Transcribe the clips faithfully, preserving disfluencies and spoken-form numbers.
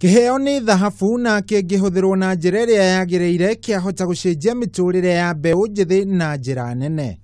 Kiheo ni thahabu na kĩngĩhũthĩrwo na njĩra ĩrĩa yagĩrĩire kĩahota gũcenjia mĩtũrĩre ya mbeũ njĩthĩ na njĩra nene.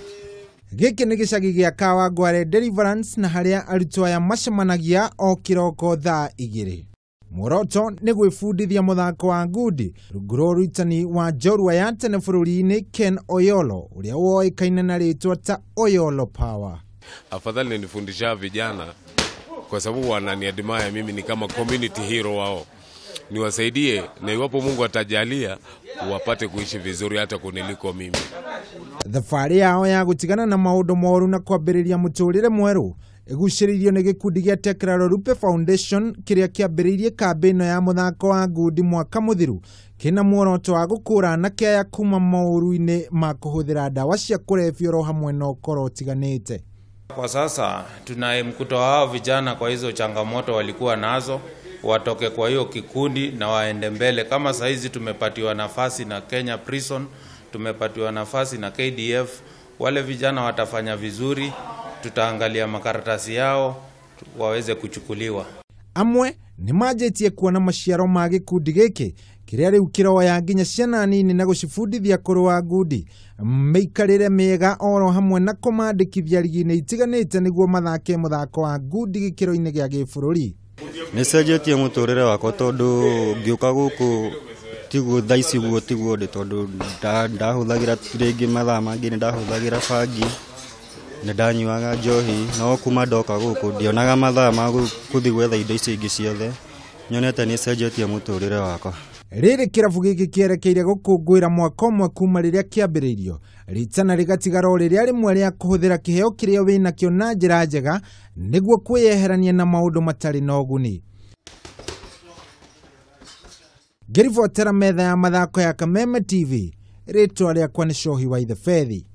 Gĩkĩ nĩ gĩcagi gĩa Kawangware Deliverance na harĩa arutwo aya macemanagia o kĩroko thaa igĩrĩ. Muoroto nĩ gwĩbundithia mũthako wa ngundi rungu rwa ũrutani wa njorua ya tene bũrũri-inĩ Ken Oyolo ũrĩa woĩkaine na rĩtwa ta Oyolo Power. Afadhali nifundisha vijana kwa sababu wananiadmire mimi ni kama community hero wao. Niwasaidie na iwapo Mungu atajalia wapate kuishi vizuri hata kuniliko mimi. Thabarĩ yao ya gũtigana na maũndũ moru na kwambĩrĩria mũtũrĩre mwerũ ĩgucĩrĩirio nĩ gĩkundi gĩa Tekra Rupe Foundation kĩrĩa kĩambĩrĩirie kambĩino ya mũthako wa ngundi mwaka mũthiru kĩna muoroto wa gũkũũra anake aya kuma maũru-inĩ ma kũhũthĩra ndawa cia kũrebia oro hamwe na ũkoro ũtiganĩte. Kwa sasa tunaye mkuto hao vijana kwa hizo changamoto walikuwa nazo, watoke kwa hiyo kikundi na waende mbele. Kama saizi tumepatiwa nafasi na Kenya Prison, tumepatiwa nafasi na K D F, wale vijana watafanya vizuri, tutaangalia makaratasi yao waweze kuchukuliwa. Amwe nĩ manjĩtie kuona maciaro ma gĩkundi gĩkĩ kĩrĩa rĩu kĩroya nginya ciana nini na gũcibundithia kũrũa ngundi, mĩikarĩre mĩega oro hamwe na kũmandĩkithia rigi-inĩ itiganĩte nĩguo mathake mũthako wa ngundi gĩkĩro-inĩ gĩa gĩbũrũri. Nĩcenjetie mũtũrĩre wakwa tondũ ngĩũka gũkũ tiguo thaa ici guo tiguo ndĩ tondũ ndahũthagĩra rĩngĩ mathaa mangĩ nĩ ndahũthagĩra bangi nĩ ndanyuaga njohi, no kuma ndoka gũkũ ndionaga mathaa ma gũthiĩ gwetha indo icio ingĩ ciothe. Nyonete nĩcenjetie mũtũrĩre wakwa. Rĩrĩ kĩrabu gĩkĩ kĩerekeire gũkũngũĩra mwaka ũmwe kuma rĩrĩa kĩambĩrĩirio, ritana rĩgatigara o rĩrĩa rĩmwe rĩa kũhũthĩra kĩheo kĩrĩa wĩnakĩo na njĩra njega nĩguo kwĩyeherania na maũndũ matarĩ na ũguni. Ngĩribotera metha ya mathako ya Kameme T V, rĩtwa rĩakwa nĩ Cohi wa Ithebeth.